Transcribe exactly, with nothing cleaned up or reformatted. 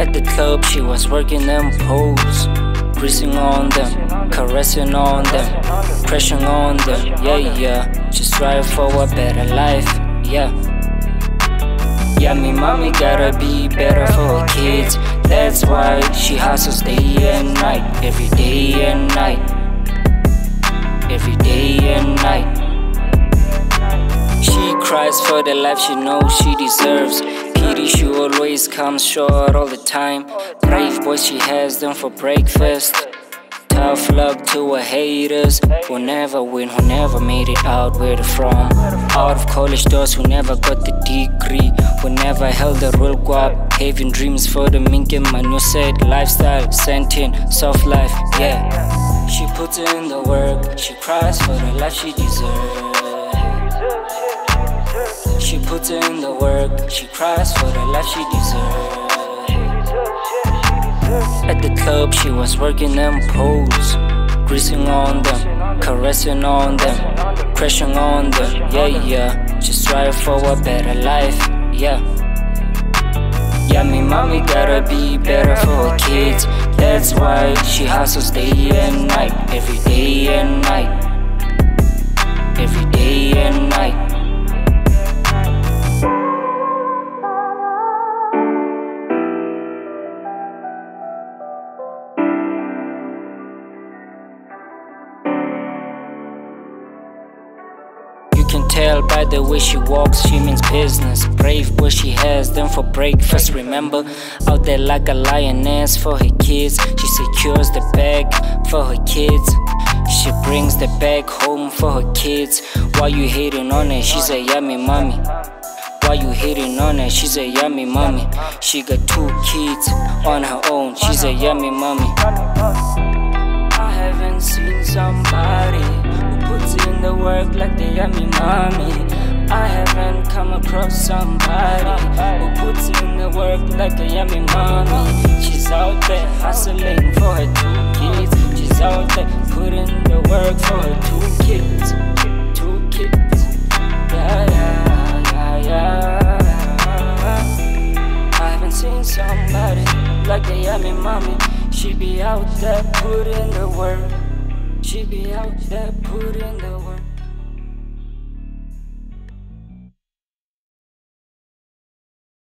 At the club, she was working them poles, greasing on them, caressing on them, pressing on them. Yeah, yeah, she's striving for a better life. Yeah. Yeah, me mommy gotta be better for her kids. That's why she hustles day and night, every day and night, every day and night. She cries for the life she knows she deserves. Pity she always comes short all the time. Brave boys she has them for breakfast. Tough luck to her haters, who never win, who never made it out where they're from. Out of college doors, who never got the degree, who never held a real guap. Having dreams for the mink and man who said lifestyle, sent in, soft life, yeah. She puts in the work, she cries for the life she deserves. She puts in the work, she cries for the life she deserves. At the club, she was working them poles, greasing on them, caressing on them, pressing on them. Yeah, yeah, she's striving for a better life. Yeah. Yeah, me mommy gotta be better for her kids. That's why she hustles day and night, every day and night, every day and night. You can tell by the way she walks, she means business. Brave boy she has them for breakfast. Remember, out there like a lioness for her kids. She secures the bag for her kids. She brings the bag home for her kids. Why you hating on her? She's a yummy mommy. Why you hating on her? She's a yummy mommy. She got two kids on her own. She's a yummy mommy. I haven't seen somebody who puts in the work like the yummy mommy. I haven't come across somebody who puts in the work like a yummy mommy. She's out there hustling for her two kids. She's out there putting the work for her two kids. Two kids. Yeah, yeah, yeah, yeah. I haven't seen somebody like the yummy mommy. She be out there putting the work. She be out there putting the work.